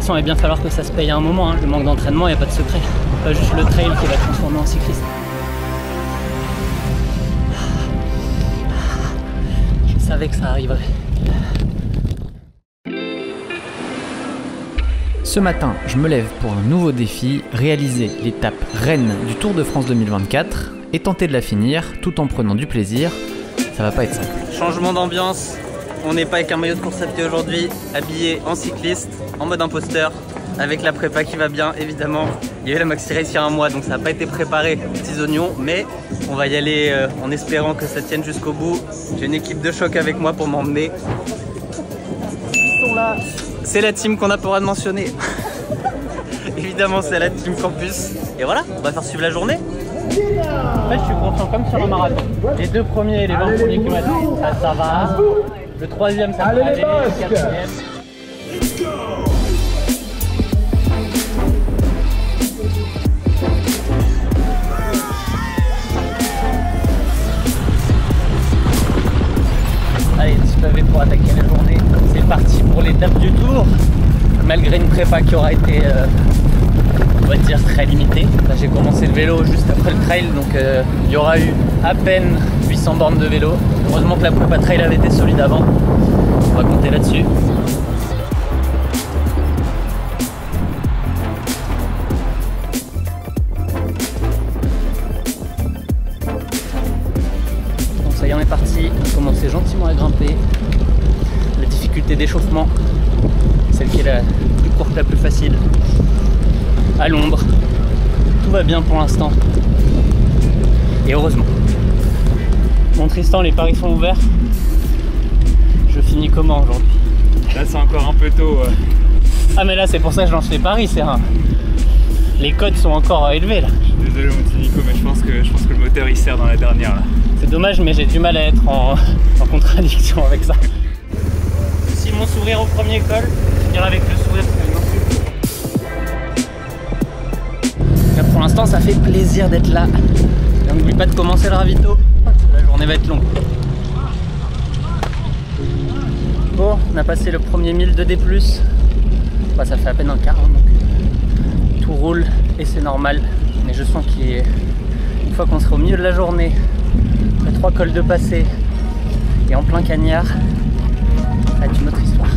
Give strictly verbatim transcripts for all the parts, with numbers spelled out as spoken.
façon, il va bien falloir que ça se paye à un moment. Hein. Le manque d'entraînement, il n'y a pas de secret. Pas juste le trail qui va transformer en cycliste. Je savais que ça arriverait. Ce matin, je me lève pour un nouveau défi, réaliser l'étape Rennes du Tour de France deux mille vingt-quatre et tenter de la finir tout en prenant du plaisir. Ça va pas être simple. Changement d'ambiance, on n'est pas avec un maillot de course à pied aujourd'hui, habillé en cycliste, en mode imposteur, avec la prépa qui va bien évidemment. Il y avait la Maxi Race il y a un mois donc ça n'a pas été préparé, petits oignons, mais on va y aller euh, en espérant que ça tienne jusqu'au bout. J'ai une équipe de choc avec moi pour m'emmener. Ils sont là. C'est la team qu'on n'a pas le droit de mentionner. Évidemment, c'est la team Campus. Et voilà, on va faire suivre la journée. En fait, je suis confiant comme sur un marathon. Les deux premiers, les vingt premiers kilomètres, ça, ça va. Le troisième, ça peut aller. Le quatrième. Allez, je l'avais pour attaquer la journée. C'est parti pour l'étape du Tour. Malgré une prépa qui aura été, euh, on va dire, très limitée. J'ai commencé le vélo juste après le trail, donc euh, il y aura eu à peine huit cents bornes de vélo. Heureusement que la prépa trail avait été solide avant. On va compter là-dessus. Bon, ça y est, on est parti. On a commencé gentiment à grimper. La difficulté d'échauffement, celle qui est la plus courte, la plus facile, à l'ombre. Tout va bien pour l'instant. Et heureusement. Bon Tristan, les paris sont ouverts. Je finis comment aujourd'hui? Là c'est encore un peu tôt. Ouais. Ah mais là c'est pour ça que je lance les paris, c'est un... Les codes sont encore élevés là. Je suis désolé mon petit Nico, mais je pense que, je pense que le moteur il sert dans la dernière là. C'est dommage, mais j'ai du mal à être en, en contradiction avec ça. Si mon sourire au premier col, finir avec le sourire non plus. Là, pour l'instant ça fait plaisir d'être là. Et n'oublie pas de commencer le ravito, la journée va être longue. Bon, on a passé le premier mille de D plus. Bah, ça fait à peine un quart, hein, donc tout roule et c'est normal. Mais je sens qu'il est... Une fois qu'on sera au milieu de la journée, après trois cols de passé et en plein cagnard, ça va être une autre histoire.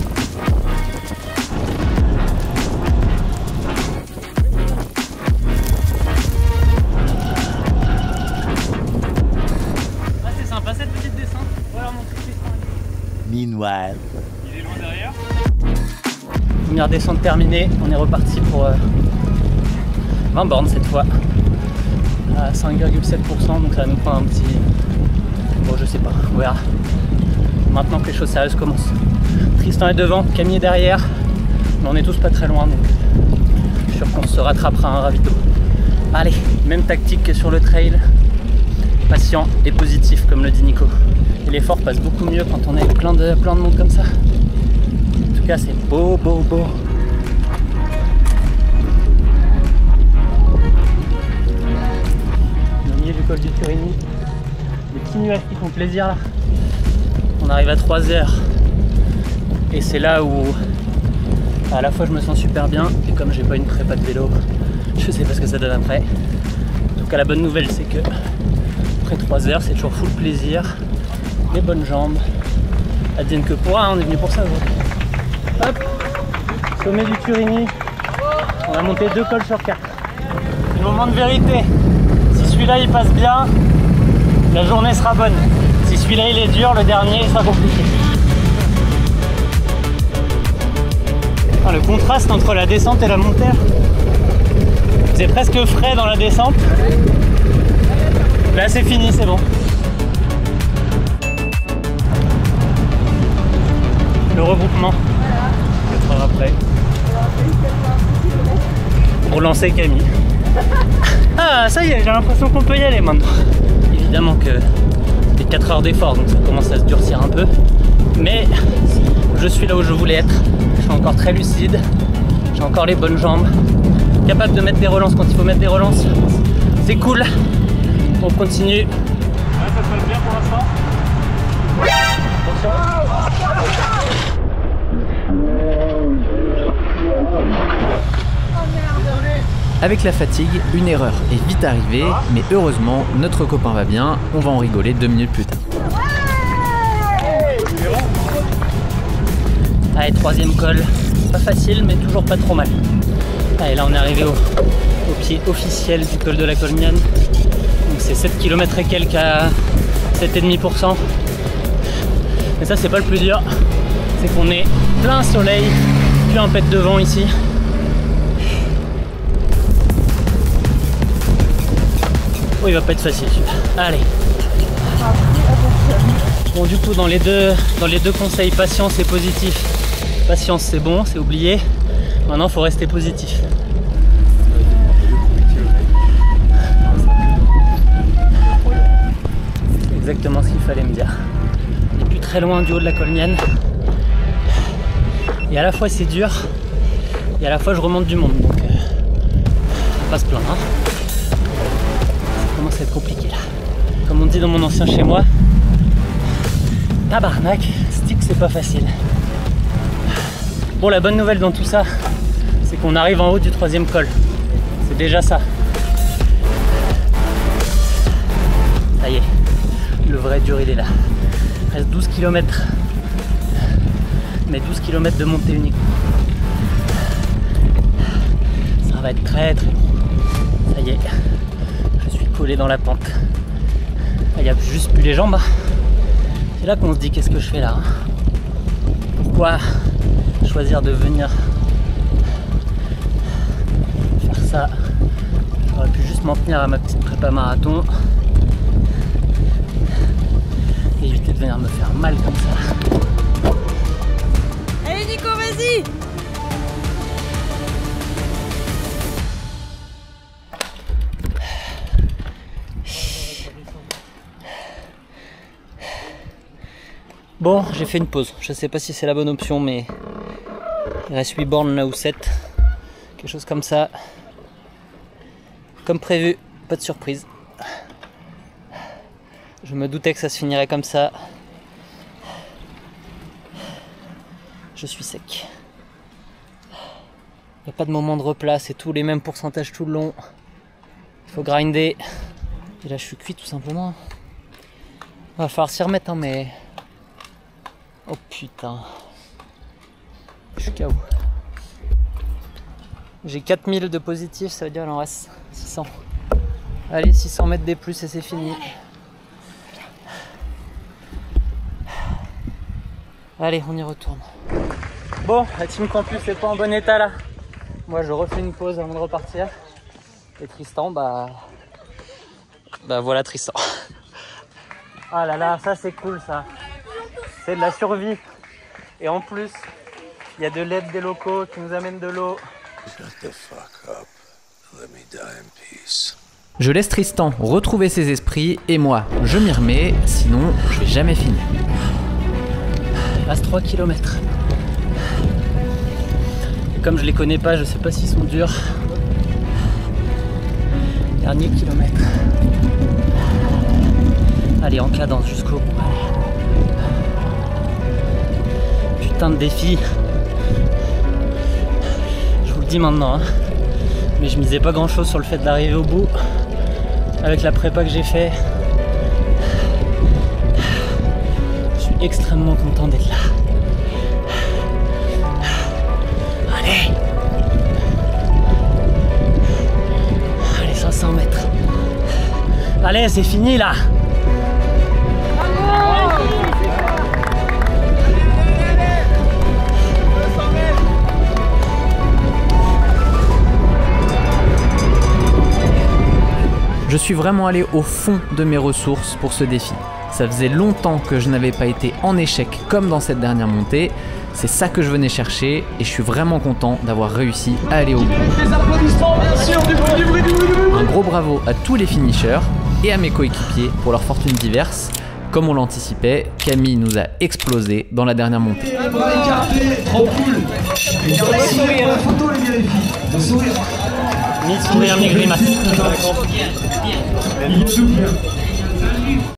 Ah, c'est sympa cette petite descente. Voilà mon truc. Meanwhile. Il est loin derrière. Première descente terminée, on est reparti pour euh, vingt bornes cette fois. À cinq virgule sept pour cent, donc ça va nous prendre un petit... Bon, je sais pas, on verra. Maintenant que les choses sérieuses commencent. Tristan est devant, Camille est derrière, mais on est tous pas très loin, donc je suis sûr qu'on se rattrapera à un ravito. Allez, même tactique que sur le trail, patient et positif comme le dit Nico. Et l'effort passe beaucoup mieux quand on est avec plein de, plein de monde comme ça. En tout cas, c'est beau, beau, beau. Au milieu du col du Turini, des petits nuages qui font plaisir là. On arrive à trois heures et c'est là où à la fois je me sens super bien et comme j'ai pas une prépa de vélo, je sais pas ce que ça donne après. En tout cas la bonne nouvelle c'est que après trois heures c'est toujours full plaisir, les bonnes jambes, advienne que pourra, on est venu pour ça aujourd'hui. Hop, sommet du Turini, on a monté deux cols sur quatre. C'est le moment de vérité, si celui-là il passe bien, la journée sera bonne. Si celui-là il est dur, le dernier il sera compliqué. Ah, le contraste entre la descente et la montée, c'est presque frais dans la descente. Là c'est fini, c'est bon. Le regroupement, quatre heures après. Pour lancer Camille. Ah ça y est, j'ai l'impression qu'on peut y aller maintenant. Évidemment que c'est quatre heures d'effort, donc ça commence à se durcir un peu. Mais je suis là où je voulais être. Je suis encore très lucide. J'ai encore les bonnes jambes. Capable de mettre des relances quand il faut mettre des relances. C'est cool. On continue. Ouais, ça se passe bien pour l'instant. Attention. Avec la fatigue, une erreur est vite arrivée, mais heureusement, notre copain va bien, on va en rigoler deux minutes plus tard. Allez, troisième col, pas facile mais toujours pas trop mal. Allez, là on est arrivé au, au pied officiel du col de la Colmiane. Donc c'est sept kilomètres et quelques à sept virgule cinq pour cent. Mais ça c'est pas le plus dur, c'est qu'on est plein soleil, plus un pet de vent ici. Oh, il va pas être facile celui-là. Allez. Bon, du coup, dans les deux, dans les deux conseils, patience et positif. Patience, c'est bon, c'est oublié. Maintenant, il faut rester positif. C'est exactement ce qu'il fallait me dire. On n'est plus très loin du haut de la Colmiane. Et à la fois, c'est dur. Et à la fois, je remonte du monde. Donc, euh, faut pas se plaindre. Hein. Ça commence à être compliqué là. Comme on dit dans mon ancien chez moi, tabarnak, stick c'est pas facile. Bon, la bonne nouvelle dans tout ça, c'est qu'on arrive en haut du troisième col. C'est déjà ça. Ça y est, le vrai dur il est là. Il reste douze kilomètres. Mais douze kilomètres de montée uniquement. Ça va être très très long. Ça y est. Collé dans la pente. Il n'y a juste plus les jambes. C'est là qu'on se dit qu'est-ce que je fais là. Pourquoi choisir de venir faire ça? J'aurais pu juste m'en tenir à ma petite prépa marathon et éviter de venir me faire mal comme ça. Allez Nico, vas-y! Bon, j'ai fait une pause. Je sais pas si c'est la bonne option, mais il reste huit bornes là ou sept. Quelque chose comme ça. Comme prévu, pas de surprise. Je me doutais que ça se finirait comme ça. Je suis sec. Il n'y a pas de moment de replat, c'est tous les mêmes pourcentages tout le long. Il faut grinder. Et là, je suis cuit tout simplement. Il va falloir s'y remettre, hein, mais... Oh putain. Je suis K O. J'ai quatre mille de positif, ça veut dire qu'il en reste six cents. Allez, six cents mètres des plus et c'est fini. Allez, on y retourne. Bon, la team campus n'est pas en bon état là. Moi je refais une pause avant de repartir. Et Tristan, bah... Bah voilà Tristan. Ah là là, ça c'est cool ça. C'est de la survie. Et en plus, il y a de l'aide des locaux qui nous amènent de l'eau. Je laisse Tristan retrouver ses esprits et moi, je m'y remets, sinon je vais jamais finir. Il reste trois kilomètres. Et comme je les connais pas, je sais pas s'ils sont durs. Dernier kilomètre. Allez, en cadence jusqu'au bout. Putain de défi. Je vous le dis maintenant, hein. Mais je misais pas grand chose sur le fait d'arriver au bout. Avec la prépa que j'ai fait, je suis extrêmement content d'être là. Allez. Allez, cinq cents mètres. Allez, c'est fini là. Je suis vraiment allé au fond de mes ressources pour ce défi. Ça faisait longtemps que je n'avais pas été en échec comme dans cette dernière montée. C'est ça que je venais chercher et je suis vraiment content d'avoir réussi à aller au bout. Un gros bravo à tous les finishers et à mes coéquipiers pour leurs fortunes diverses. Comme on l'anticipait, Camille nous a explosé dans la dernière montée. Trop cool. La photo les gars les filles. Le sourire. Ni sourire, ni grimace.